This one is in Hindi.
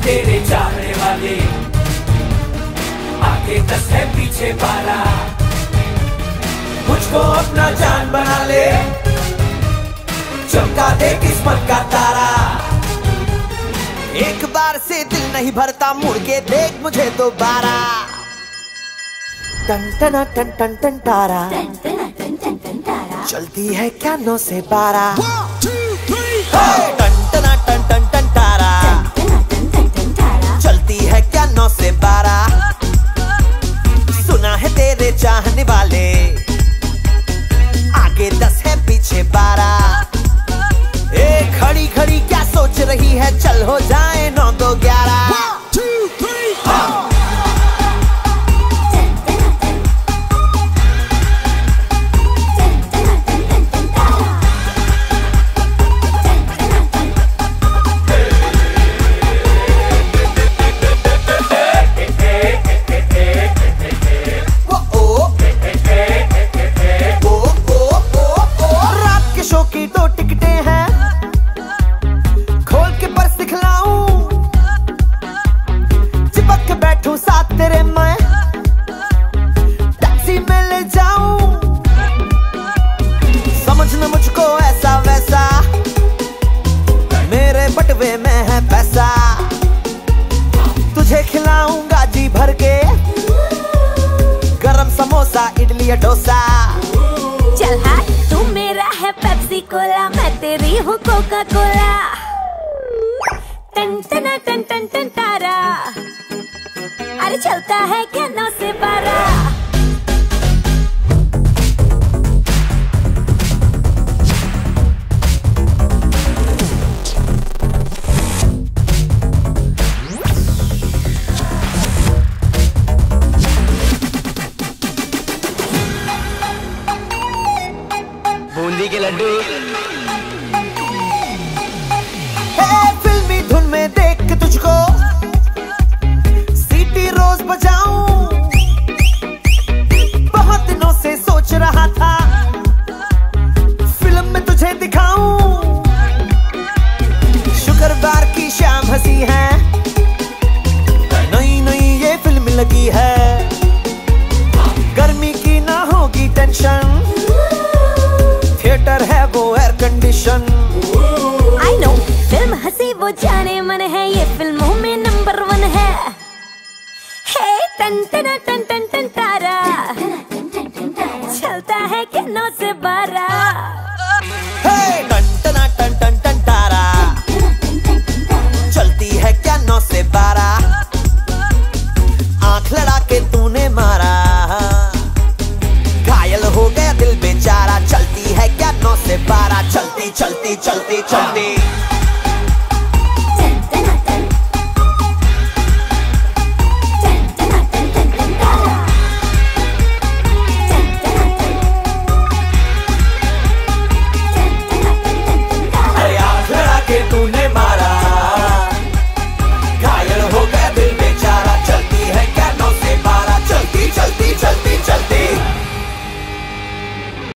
तेरे चाहने वाले, आगे 10 है पीछे 12, मुझको अपना जान बना ले, चमका दे किस्मत का तारा। एक बार से दिल नहीं भरता, मुड़ के देख मुझे दोबारा। टन टन टन टन टन तारा, चलती है क्या 9 से 12। टन टन टन टन टन तारा, चलती है क्या 9 से 12। सुना है तेरे चाहने वाले, आगे 10 है पीछे 12। ए खड़ी खड़ी क्या सोच रही है, चल हो जाए 9 2 11। की 2 टिकटें हैं, खोल के पर्स दिखलाऊं, चिपक के बैठूं साथ तेरे मैं, टैक्सी में ले जाऊं, समझना मुझको ऐसा वैसा, मेरे बटवे में है पैसा, तुझे खिलाऊंगा जी भर के, गरम समोसा इडली या डोसा। चल हाँ, तू मेरा है पेप्सी कोला, मैं तेरी हूँ कोका कोला। टन टन टन टन टन तारा, अरे चलता है क्या 9 से 12। बूंदी के लड्डू फिल्मी धुन में देख के तुझको सीटी रोज बजाऊं, बहुत दिनों से सोच रहा था फिल्म में तुझे दिखाऊं। शुक्रवार की शाम हंसी है, नई नई ये फिल्म लगी है, गर्मी की ना होगी टेंशन, थिएटर है वो air condition. I know, film हंसी वो जाने मन है, ये फिल्मों में नंबर 1 है। हे टन टन टन टन टन तारा, चलता है क्या 9 से 12। हे टन टन टन टन टन तारा, चलती है क्या 9 से 12। आंख लड़ा के तूने मारा, घायल हो गया दिल बेचारा, चलती है क्या 9 से 12। चलती चलती चलती चलती